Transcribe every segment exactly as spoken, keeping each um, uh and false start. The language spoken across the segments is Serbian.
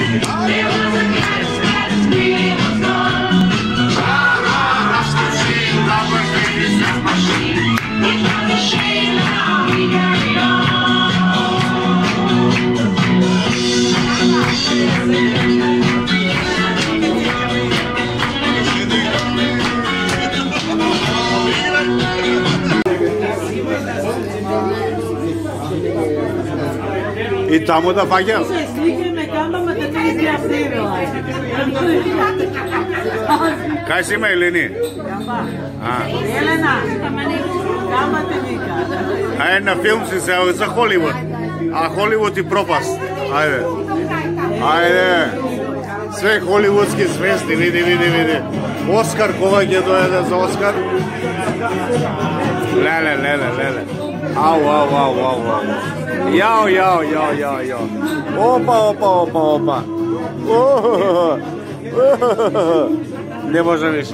И таму да фаќам? Се сликаме камбама да не изјавила. Кај си ме Елени? Камба. Елена, камба те вика. Ајде на филм си се за Холивуд. А Холивуд и пропаст. Ајде. Ајде. Све холивудски звезди, види, види, види. Оскар, кога ќе дојде за Оскар? Леле, леле, леле. Ау, ау, ау, ау, ау. Јао, јао, јао, јао, јао. Опа, опа, опа, опа. Не може више.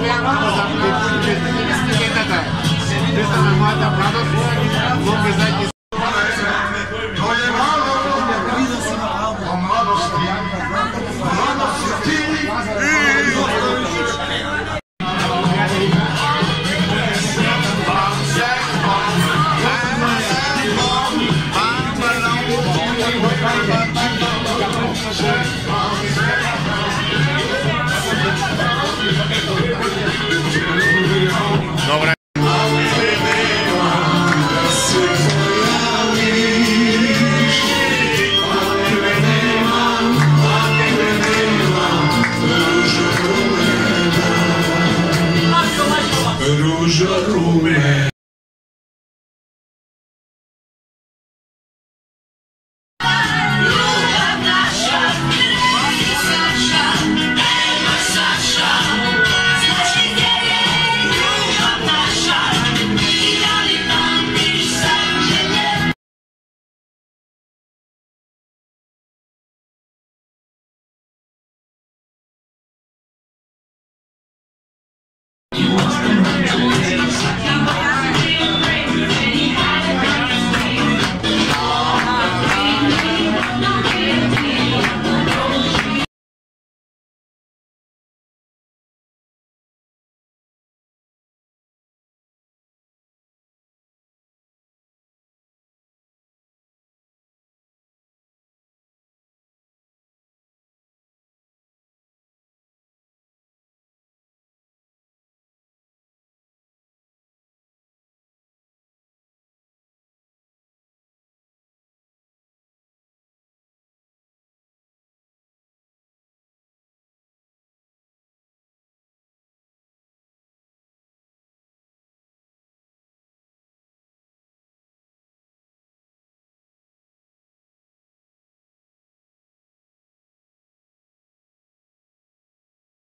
Esta me mata,